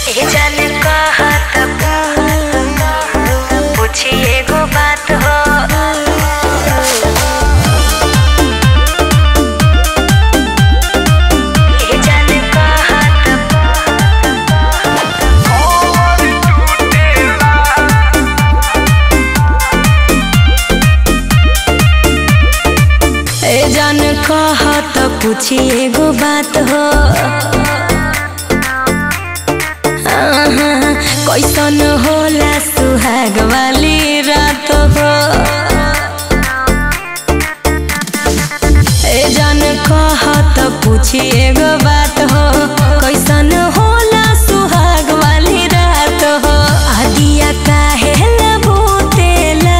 ए जाने कहत पूछी एगो बात हो। ए जाने कहत पूछी एगो बात हो। कैसन होला सुहाग वाली रात हो। ए जान कहत पूछी एगो बात हो। कैसन होला सुहाग वाली रात हो। आदिया काहे लबोतेला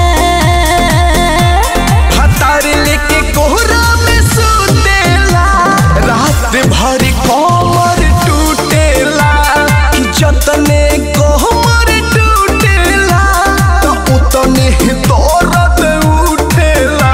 हतार लेके कोहरा में सुतेला। रात भर कमर टूटेला। जतने कोहमर टूटेला तो उतने दर्द उठेला।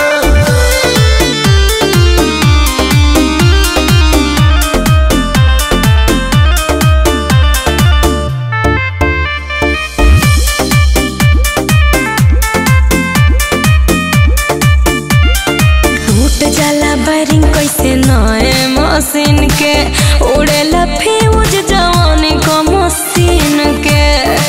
टूट जाला बैरिंग कैसे नए मशीन के। उड़ेला फ्यूज जवानी को मशीन के।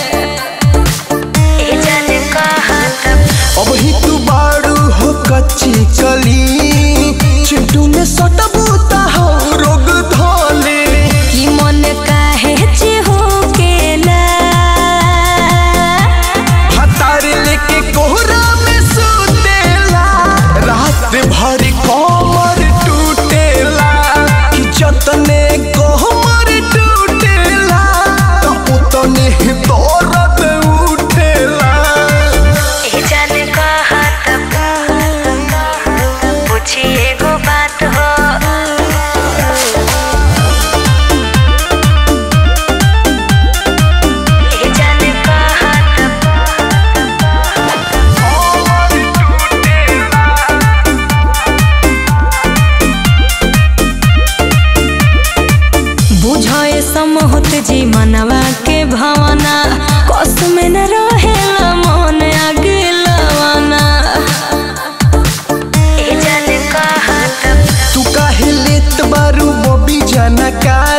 ए जाने कहत अब ही तू बारू हो कच्ची कली। चिंटू में सटबू ता हो रोग धोले। कि मन काहे चिहुकेला। हतार लेके कोहरा में सुतेला। रात भर कमर टूटेला। जतने कोहमर टूटेला तो उतने दर्द उठेला। ए जाने कहत पूछी एगो बात हो। ए जाने बुझे समहोत जी मनवा के भावना। कस में न रहेला मन अगलवाना। ए जाने कहत तू काहे लेत बारू बबी जानकारी।